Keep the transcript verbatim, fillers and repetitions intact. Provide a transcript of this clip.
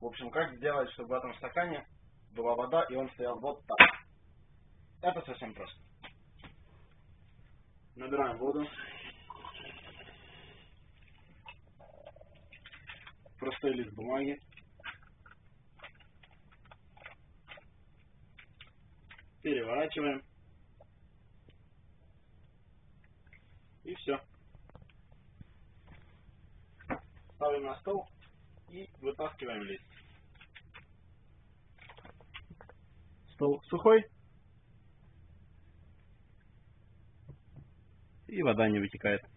В общем, как сделать, чтобы в этом стакане была вода, и он стоял вот так. Это совсем просто. Набираем воду. Простой лист бумаги. Переворачиваем. И все. Ставим на стол и вытаскиваем лист. Стол сухой. И вода не вытекает.